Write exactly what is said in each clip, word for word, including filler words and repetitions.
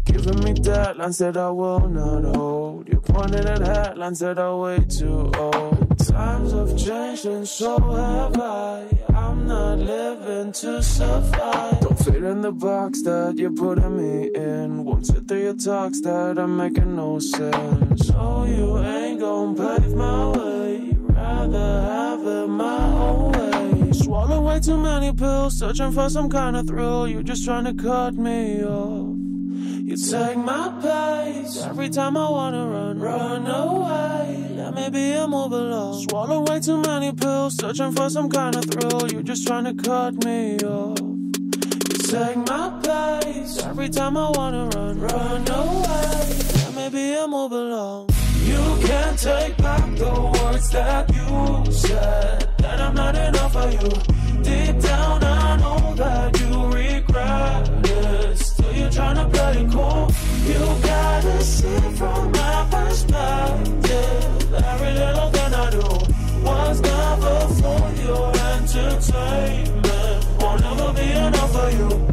Giving me deadlines that I will not hold. You're pointing at headlines that are way too old. Times have changed and so have I. I'm not living to survive. Don't fit in the box that you're putting me in. Won't sit through your talks that are making no sense. No, you ain't gon' pave my way. Rather have it my own way. Swallow way too many pills, searching for some kind of thrill. You're just trying to cut me off. You take my pace every time I wanna run, run away. Let me be a move along. Swallow way too many pills, searching for some kind of thrill. You're just trying to cut me off. You take my pace every time I wanna run, run away. Let me be a move along. You can't take back the words that you said, that I'm not enough for you. Deep down I know that you regret it. Still you're trying to play it cool. You gotta see it from my perspective. Every little thing I do was never for your entertainment. Won't ever be enough for you.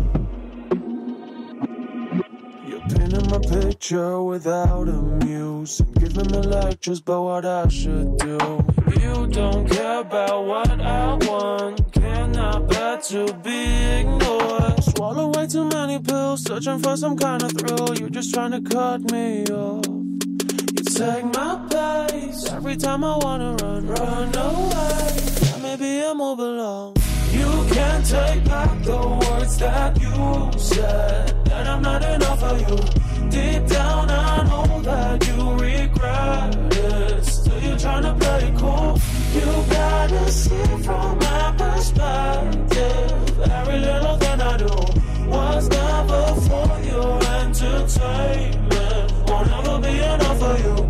Painting my picture without a muse, and giving me lectures about what I should do. You don't care about what I want, cannot bear to be ignored. Swallow way too many pills, searching for some kind of thrill. You're just trying to cut me off. You take my pace every time I wanna run, run away. Let me be a move along. You can't take back the words that you said, that I'm not enough for you. Deep down I know that you regret it. Still you're trying to play it cool. You gotta see it from my perspective. Every little thing I do was never for your entertainment. Won't ever be enough for you.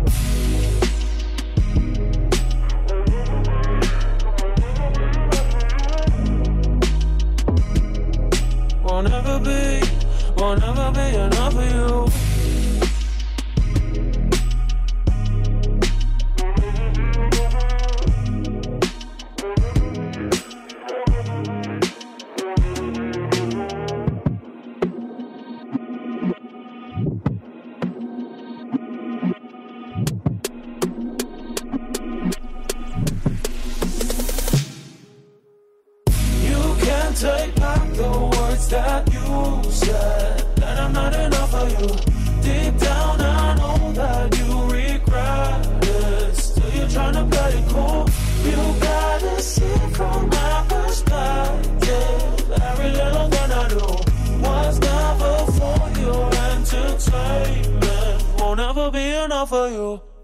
Won't ever be, won't ever be enough for you. You can't take back the words that you said, that I'm not enough for you. Deep down I know that you regret it. Still you're trying to play it cool. You gotta see it from my perspective. Every little thing I do was never for your entertainment. Won't ever be enough for you.